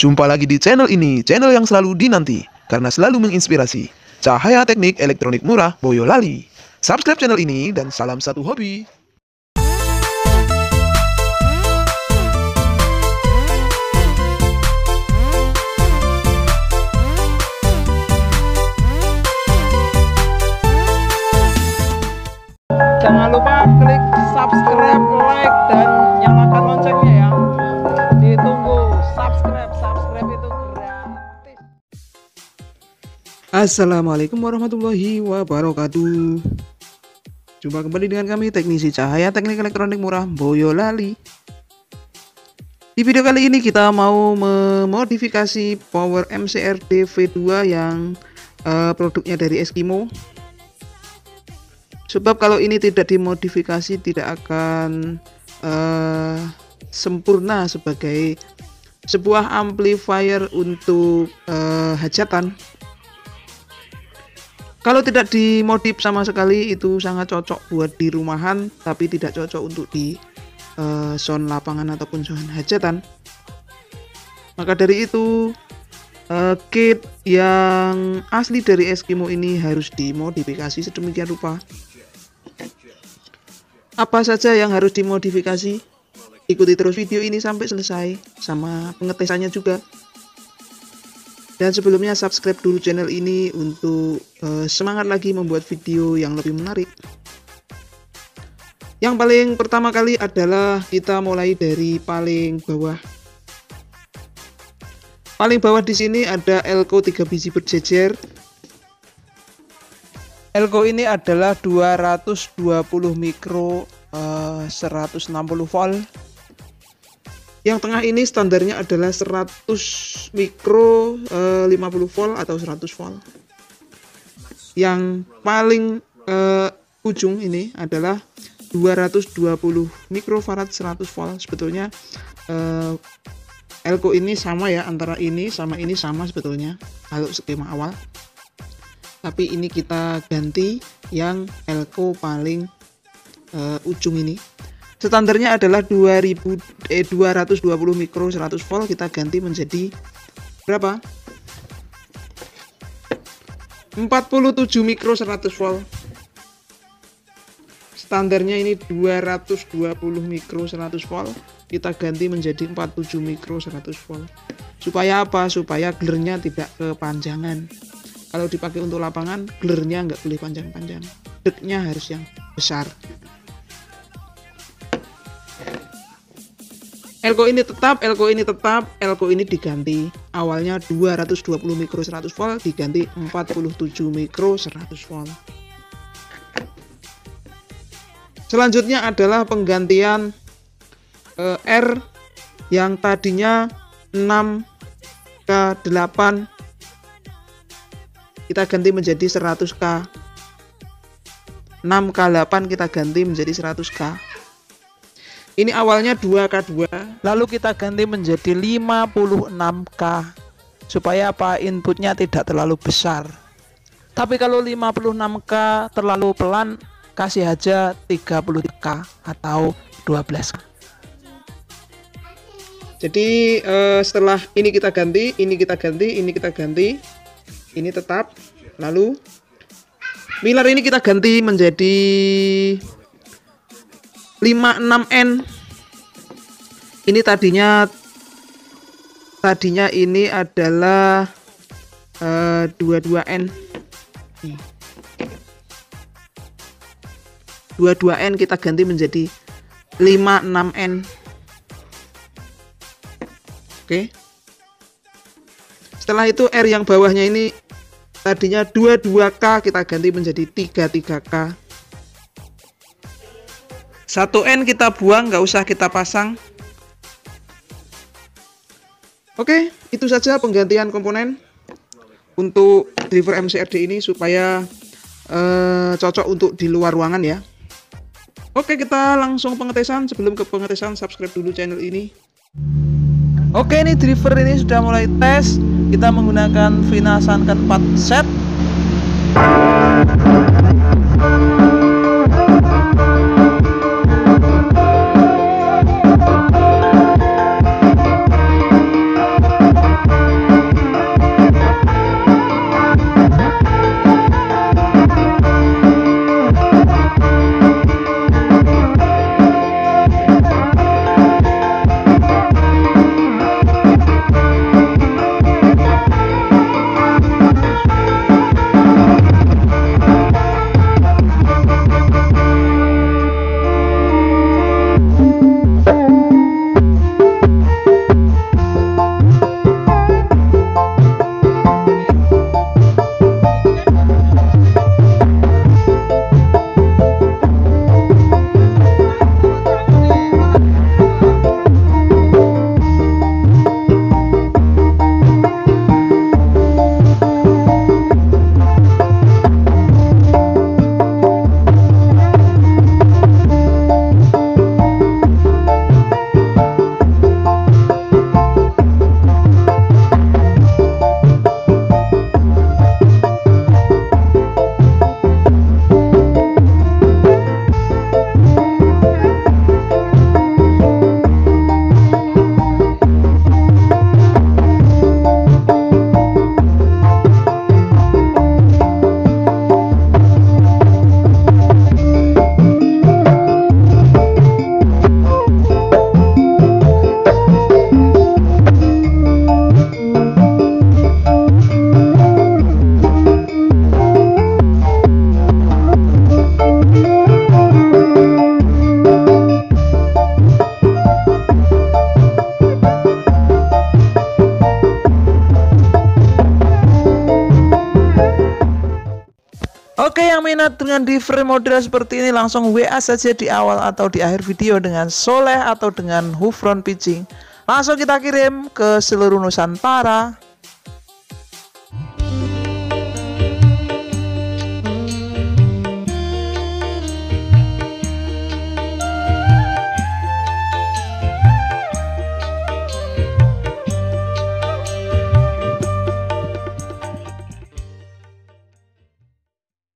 Jumpa lagi di channel ini, channel yang selalu dinanti karena selalu menginspirasi. Cahaya teknik elektronik murah Boyolali. Subscribe channel ini dan salam satu hobi. Jangan lupa klik subscribe, like, dan nyalakan loncengnya ya. Ditunggu subscribe itu gratis. Assalamualaikum warahmatullahi wabarakatuh. Jumpa kembali dengan kami, teknisi cahaya teknik elektronik murah Boyolali. Di video kali ini kita mau memodifikasi power MCRD V2 yang produknya dari Eskimo. Sebab kalau ini tidak dimodifikasi tidak akan sempurna sebagai sebuah amplifier untuk hajatan. Kalau tidak dimodif sama sekali itu sangat cocok buat di rumahan, tapi tidak cocok untuk di zone lapangan ataupun zone hajatan. Maka dari itu kit yang asli dari Eskimo ini harus dimodifikasi sedemikian rupa. Apa saja yang harus dimodifikasi? Ikuti terus video ini sampai selesai sama pengetesannya juga. Dan sebelumnya subscribe dulu channel ini untuk semangat lagi membuat video yang lebih menarik. Yang paling pertama kali adalah kita mulai dari paling bawah. Paling bawah di sini ada elko 3 biji berjejer. Elko ini adalah 220 mikro 160 volt. Yang tengah ini standarnya adalah 100 mikro 50 volt atau 100 volt. Yang paling ujung ini adalah 220 mikrofarad 100 volt. Sebetulnya elko ini sama ya, antara ini sama sebetulnya kalau skema awal. Tapi ini kita ganti yang elko paling ujung ini. Standarnya adalah 220 mikro 100 volt, kita ganti menjadi berapa? 47 mikro 100 volt. Standarnya ini 220 mikro 100 volt, kita ganti menjadi 47 mikro 100 volt. Supaya apa? Supaya gelernya tidak kepanjangan. Kalau dipakai untuk lapangan, gelernya nggak boleh panjang-panjang, deknya harus yang besar. Elko ini tetap, elko ini diganti. Awalnya 220 mikro 100 volt diganti 47 mikro 100 volt. Selanjutnya adalah penggantian R yang tadinya 6K8 kita ganti menjadi 100K. 6K8 kita ganti menjadi 100K. Ini awalnya 2K2, lalu kita ganti menjadi 56K. Supaya apa? Inputnya tidak terlalu besar. Tapi kalau 56K terlalu pelan, kasih aja 30K atau 12K. Jadi setelah ini kita ganti, ini kita ganti, ini tetap. Lalu pilar ini kita ganti menjadi 56N. Ini tadinya ini adalah 22N. 22N kita ganti menjadi 56N. Oke. Setelah itu R yang bawahnya ini tadinya 22K kita ganti menjadi 33K. 1N kita buang, nggak usah kita pasang. Oke, itu saja penggantian komponen untuk driver MCRD ini supaya cocok untuk di luar ruangan ya. Oke, kita langsung pengetesan. Sebelum ke pengetesan, subscribe dulu channel ini. Oke, ini driver ini sudah mulai tes. Kita menggunakan Vinasanken 4 set. Oke, yang minat dengan different model seperti ini langsung WA saja di awal atau di akhir video dengan Soleh atau dengan Hufron Pitching. Langsung kita kirim ke seluruh Nusantara.